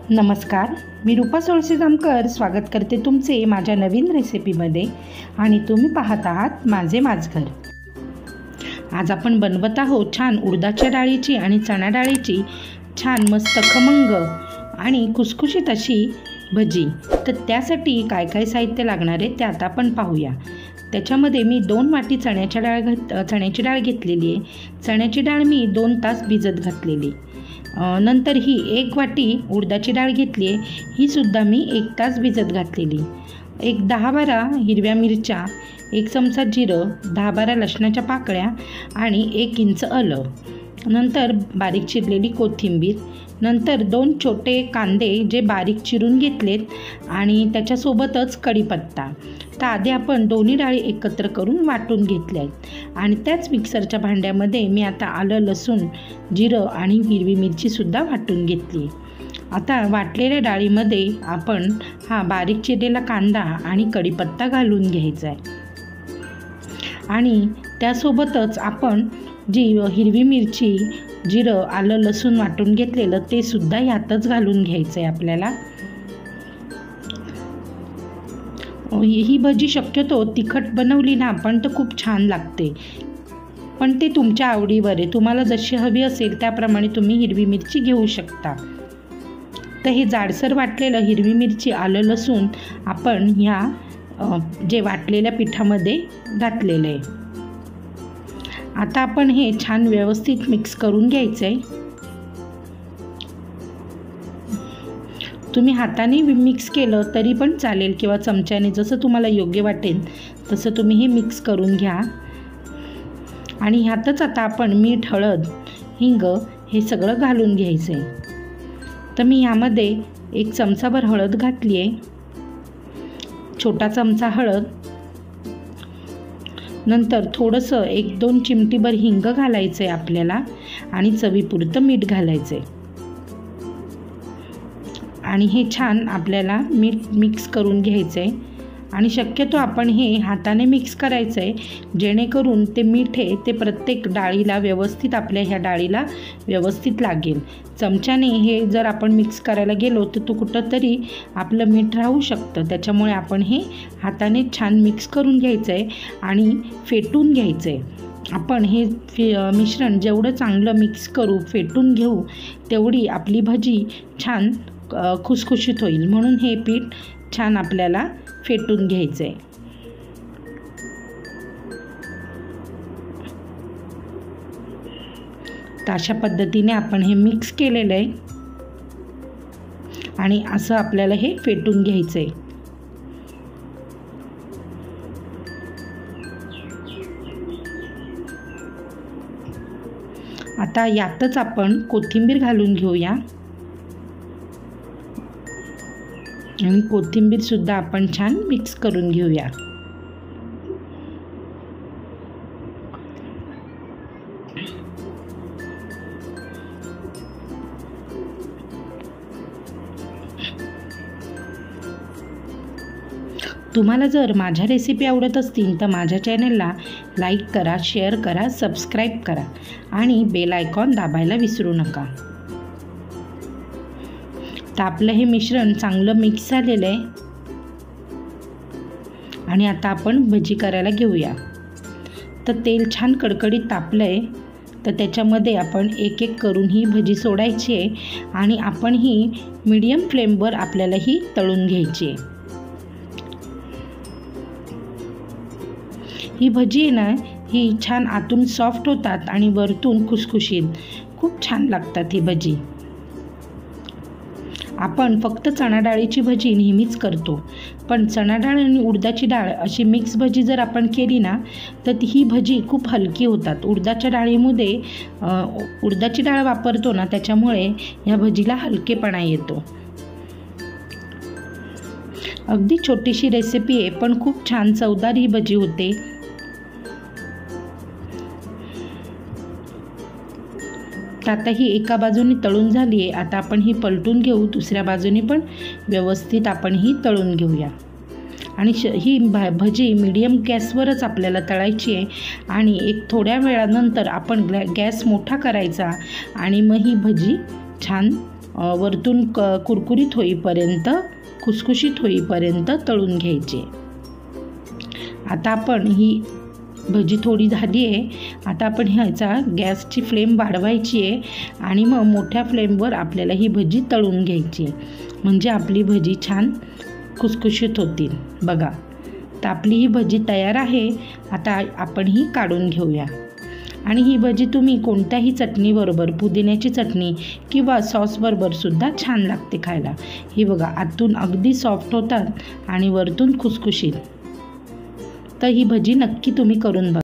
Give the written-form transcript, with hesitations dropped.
नमस्कार, मी रूपा सोळसे-जामकर स्वागत करते तुमचे माझ्या नवीन रेसिपीमध्ये आणि तुम्ही पाहत आहात माझे माझघर। आज आपण बनवत आहोत छान उडदाच्या डाळीची आणि चणा डाळीची छान मस्त खमंग आणि खुसखुशीत अशी भजी। तर त्यासाठी काय काय साहित्य लागणार आहे ते आता आपण पाहूया। त्याच्यामध्ये मी 2 वाटी चण्याची डाळ घेतलेली आहे। चण्याची डाळ मी 2 तास भिजत घातलेली। नंतर ही 1 वाटी उडदाची डाळ घेतली आहे, ही सुद्धा मी 1 तास भिजत घातलेली। एक 10-12 हिरव्या मिरच्या, 1 चमचा जिरं, 10-12 लसणाच्या पाकळ्या आणि 1 इंच आलं। नंतर बारीक चिरलेली कोथिंबीर, नंतर 2 छोटे कांदे जे बारीक चिरून घेतलेत आणि त्याच्यासोबतच कढीपत्ता। तर आधी आपण दोन्ही डाळी एकत्र करून वाटून घेतल्या आहेत आणि त्याच मिक्सरच्या भांड्यामध्ये मी आता आलं, लसूण, जिरं आणि हिरवी मिरची सुद्धा वाटून घेतली। आता वाटलेल्या डाळीमध्ये आपण हा बारीक चिरलेला कांदा आणि कढीपत्ता घालून घ्यायचा आहे आणि त्यासोबतच आपण जी हिरवी मिरची, जिरं, आलं, लसूण वाटून घेतलेलं ते सुद्धा यातच घालून घ्यायचं आहे आपल्याला। ही भजी शक्यतो तिखट बनवली ना आपण तर खूप छान लागते, पण ते तुमच्या आवडीवर आहे। तुम्हाला जशी हवी असेल त्याप्रमाणे तुम्ही हिरवी मिरची घेऊ शकता। तर हे जाडसर वाटलेलं हिरवी मिरची, आलं, लसूण आपण ह्या जे वाटलेल्या पिठामध्ये घातलेलं आहे। आता आपण हे छान व्यवस्थित मिक्स करून घ्यायचं आहे। तुम्ही हाताने मिक्स केलं तरी पण चालेल किंवा चमच्याने, जसं तुम्हाला योग्य वाटेल तसं तुम्ही हे मिक्स करून घ्या। आणि ह्यातच आता आपण मीठ, हळद, हिंग हे सगळं घालून घ्यायचं आहे। तर मी ह्यामध्ये 1 चमचाभर हळद घातली आहे, छोटा चमचा हळद, नंतर थोडंसं 1-2 चिमटीभर हिंग घालायचं आहे आपल्याला आणि चवीपुरतं मीठ घालायचं आहे आणि हे छान आपल्याला मीठ मिक्स करून घ्यायचं आहे। आणि शक्यतो आपण हे हाताने मिक्स करायचं आहे, जेणेकरून ते मीठ आहे ते प्रत्येक डाळीला व्यवस्थित, आपल्या ह्या डाळीला व्यवस्थित लागेल। चमच्याने हे जर आपण मिक्स करायला गेलो तर तो कुठंतरी आपलं मीठ राहू शकतं, त्याच्यामुळे आपण हे हाताने छान मिक्स करून घ्यायचं आहे आणि फेटून घ्यायचं आहे। आपण हे मिश्रण जेवढं चांगलं मिक्स करू, फेटून घेऊ, तेवढी आपली भजी छान खुसखुशीत होईल। म्हणून हे पीठ छान आपल्याला फेटून घ्यायचं आहे। तर अशा पद्धतीने आपण हे मिक्स केलेलं आहे आणि असं आपल्याला हे फेटून घ्यायचं आहे। आता यातच आपण कोथिंबीर घालून घेऊया आणि कोथिंबीर सुद्धा आपण छान मिक्स करून घेऊया। तुम्हाला जर माझ्या रेसिपी आवडत असतील तर माझ्या चॅनलला लाईक करा, शेअर करा, सबस्क्राईब करा आणि बेल आयकॉन दाबायला विसरू नका। तर आपलं हे मिश्रण चांगलं मिक्स झालेलं आहे आणि आता आपण भजी करायला घेऊया। तर तेल छान कडकडीत तापलं आहे, तर त्याच्यामध्ये आपण एक एक करून ही भजी सोडायची आहे आणि आपण ही मीडियम फ्लेमवर आपल्याला ही तळून घ्यायची आहे। ही भजी आहे ना, ही छान आतून सॉफ्ट होतात आणि वरतून खुसखुशीत, खूप छान लागतात ही भजी। आपण फक्त चणा डाळीची भजी नेहमीच करतो, पण चणा डाळ आणि उडदाची डाळ अशी मिक्स भजी जर आपण केली ना तर ही भजी खूप हलकी होतात। उडदाच्या डाळीमध्ये उडदाची डाळ वापरतो ना, त्याच्यामुळे या भजीला हलकेपणा येतो। अगदी छोटीशी रेसिपी आहे पण खूप छान चवदार ही भजी होते। आता ही एका बाजूने तळून झाली आहे, आता आपण ही पलटून घेऊ, दुसऱ्या बाजूने पण व्यवस्थित आपण ही तळून घेऊया। आणि ही भजी मीडियम गॅसवरच आपल्याला तळायची आहे आणि एक थोड्या वेळानंतर आपण गॅस मोठा करायचा आणि मग ही भजी छान वरतून कुरकुरीत होईपर्यंत, खुसखुशीत होईपर्यंत तळून घ्यायचे. आता आपण ही भजी थोडी झाली आहे. आता आपण ह्याचा गॅसची फ्लेम वाढवायची आहे आणि मग मोठ्या फ्लेमवर आपल्याला ही भजी तळून घ्यायची आहे, म्हणजे आपली भजी छान खुसखुशीत होतील. बघा, तर आपली ही भजी तयार आहे. आता आपण ही काढून घेऊया. आणि ही भजी तुम्ही कोणत्याही चटणीबरोबर, पुदिन्याची चटणी किंवा सॉसबरोबर सुद्धा छान लागते खायला. ही बघा, आतून अगदी सॉफ्ट होतात आणि वरतून खुसखुशीत. तर ही भजी नक्की तुम्ही करून बघा.